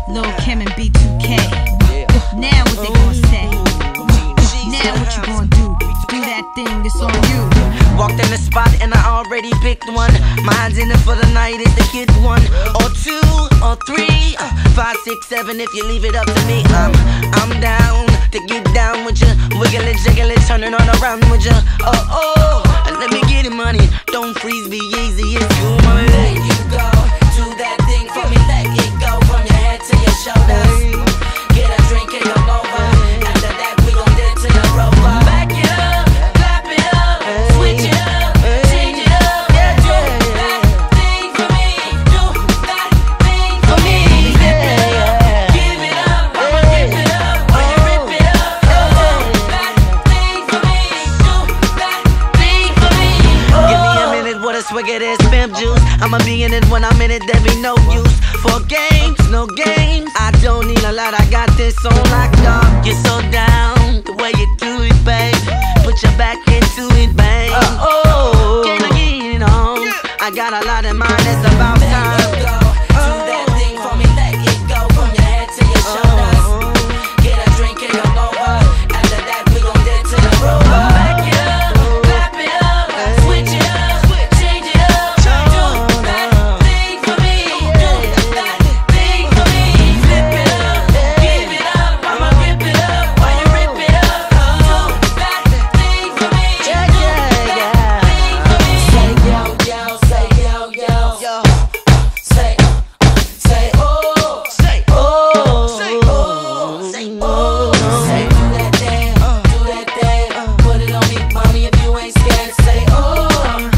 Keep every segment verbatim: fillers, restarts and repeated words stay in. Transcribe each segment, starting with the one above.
Lil' Kim and B two K. Now what they gon' say? Now what you gon' do? Do that thing, it's on you. Walked in the spot and I already picked one. Mine's in it for the night, it's the kid one. Or two, or three, uh, five, six, seven if you leave it up to me. Um, I'm down to get down with ya. Wiggle it, jiggle it, turn it on around with ya. Oh, oh, and let me get it money. Don't freeze, be easy, it's you, mommy. There you go, do that thing for me. Let it go from your head to your shoulders. Get a drink and come over. After that we gon' dance to your rover. Back it up, clap it up, switch it up, change it up. Do that thing for me, do that thing for me. Flip it up, give it up, I'ma rip it up while you rip it up. Do that thing for me, do that thing for me. Give me a minute, what a swig of this pimp juice. I'ma be in it when I'm in it, there be no use for games, no games. I don't need a lot, I got this on lockdown. You're so down, the way you do it, babe. Put your back into it, babe. Uh oh, can I get it on? I got a lot in mind, it's about time. There you go, do that thing for me. Let it go from your head to your shoulders. Get a drink and come over. After that we gon' dance to the rover. Back it up, clap it up, switch it up, change it up. Do that thing for me, do that thing for me. Flip it up, give it up, I'ma rip it up while you rip it up. Do that thing for me, do that thing for me. Say yo yo, say yo yo, say say oh, say oh, say oh, say oh. Say do that thing, do that thing, put it on me, mommy, if you ain't scared. Say oh,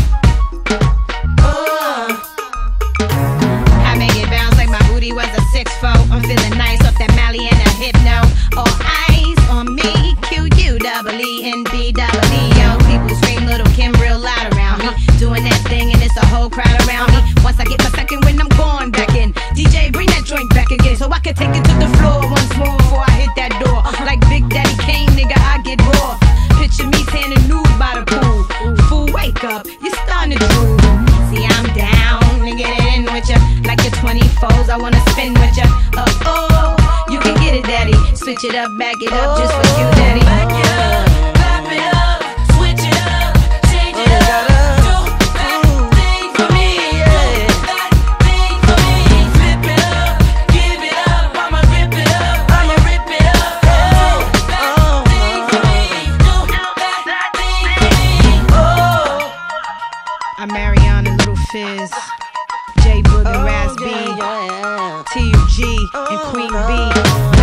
oh. I make it bounce like my booty was a six four. I'm feeling nice off that Mally and a hypno. All eyes on me, Q U double E N B double E O. People scream Lil' Kim real loud around me, doing that thing and it's a whole crowd around me. Once I get my second wind, I'm going back in. D J, bring that joint back again so I can take it to the floor once more before I hit that door. Like Big Daddy Kane, nigga, I get raw. Picture me tanning nude by the pool. Fool, wake up, you starting to drool. See, I'm down to get it in with ya. Like your twenty-fours, I wanna spin with ya. Uh oh, you can get it, daddy. Switch it up, back it up, just for you, daddy. Back it up, clap it up, switch it up, change it up. Do that thing for me, do that thing for me. Flip it up, give it up, I'ma rip it up, I'ma rip it up. Do that thing for me, do that thing for me. Oh, I'm Mariana Little Fizz, J Boog and Raz B, T U G and Queen B.